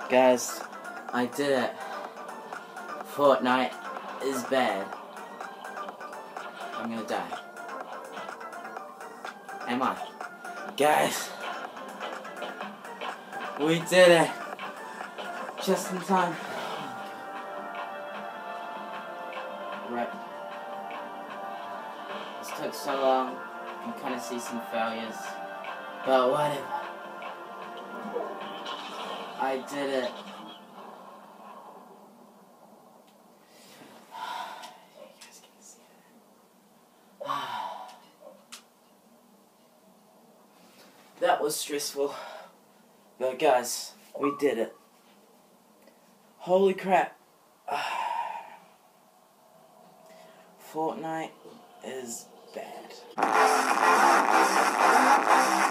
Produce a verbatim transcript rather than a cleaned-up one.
Guys, I did it. Fortnite is bad. I'm gonna die. Am I? Guys, we did it. Just in time. Right. This took so long. You can kind of see some failures. But whatever. I did it. You guys can see that. That was stressful. But guys, we did it. Holy crap. Fortnite is bad.